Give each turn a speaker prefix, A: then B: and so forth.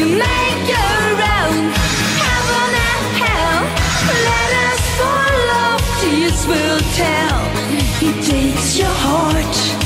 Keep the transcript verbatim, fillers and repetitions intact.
A: You make your own heaven and hell. Let us follow, tears will tell. He takes your heart